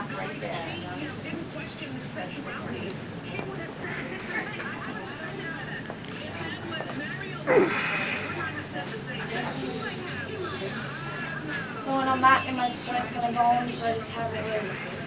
right there. So when I'm back in my split, gonna go on, so I just have it like